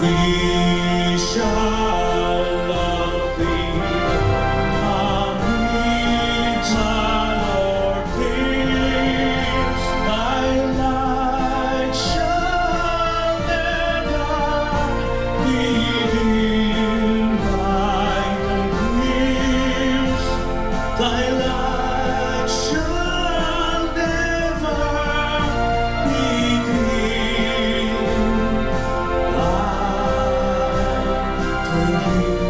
We shall love thee amidst our peace. Thy light shall never be dimmed by the years. Thy light shall never be dimmed by the years.